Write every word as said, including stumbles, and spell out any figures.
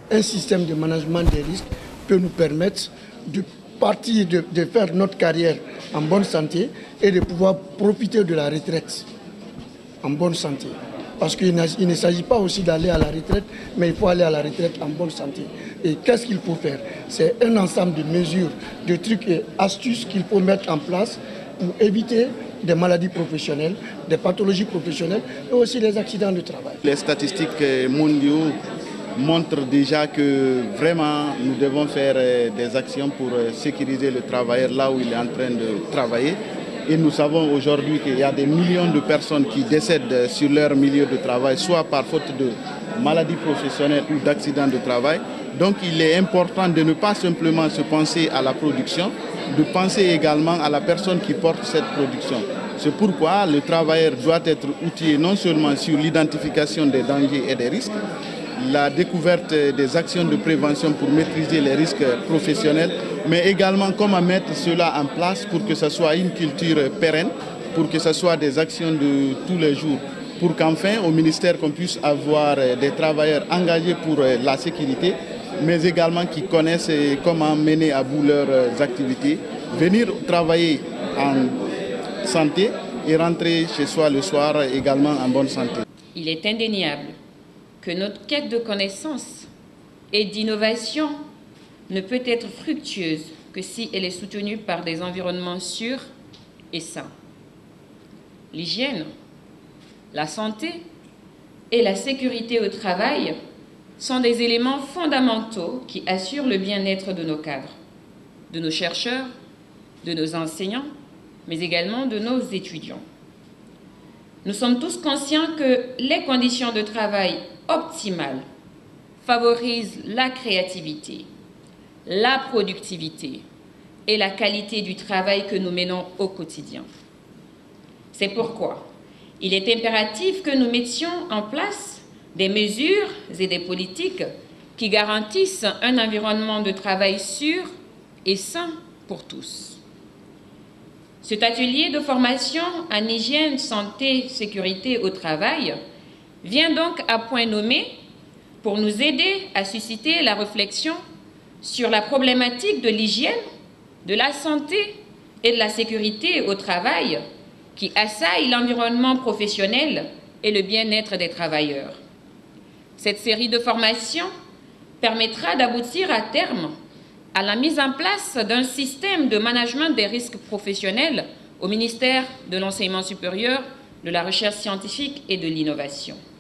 un système de management des risques peut nous permettre de partir, de, de faire notre carrière en bonne santé et de pouvoir profiter de la retraite en bonne santé. Parce qu'il ne s'agit pas aussi d'aller à la retraite, mais il faut aller à la retraite en bonne santé. Et qu'est-ce qu'il faut faire? C'est un ensemble de mesures, de trucs et astuces qu'il faut mettre en place pour éviter des maladies professionnelles, des pathologies professionnelles et aussi des accidents de travail. Les statistiques mondiaux montrent déjà que vraiment nous devons faire des actions pour sécuriser le travailleur là où il est en train de travailler. Et nous savons aujourd'hui qu'il y a des millions de personnes qui décèdent sur leur milieu de travail, soit par faute de maladies professionnelles ou d'accidents de travail. Donc il est important de ne pas simplement se penser à la production, de penser également à la personne qui porte cette production. C'est pourquoi le travailleur doit être outillé non seulement sur l'identification des dangers et des risques, la découverte des actions de prévention pour maîtriser les risques professionnels, mais également comment mettre cela en place pour que ce soit une culture pérenne, pour que ce soit des actions de tous les jours, pour qu'enfin au ministère qu'on puisse avoir des travailleurs engagés pour la sécurité, mais également qui connaissent comment mener à bout leurs activités, venir travailler en santé et rentrer chez soi le soir également en bonne santé. Il est indéniable que notre quête de connaissances et d'innovation ne peut être fructueuse que si elle est soutenue par des environnements sûrs et sains. L'hygiène, la santé et la sécurité au travail sont des éléments fondamentaux qui assurent le bien-être de nos cadres, de nos chercheurs, de nos enseignants, mais également de nos étudiants. Nous sommes tous conscients que les conditions de travail optimales favorisent la créativité, la productivité et la qualité du travail que nous menons au quotidien. C'est pourquoi il est impératif que nous mettions en place des mesures et des politiques qui garantissent un environnement de travail sûr et sain pour tous. Cet atelier de formation en hygiène, santé, sécurité au travail vient donc à point nommé pour nous aider à susciter la réflexion sur la problématique de l'hygiène, de la santé et de la sécurité au travail qui assaillent l'environnement professionnel et le bien-être des travailleurs. Cette série de formations permettra d'aboutir à terme à la mise en place d'un système de management des risques professionnels au ministère de l'Enseignement supérieur, de la Recherche scientifique et de l'Innovation.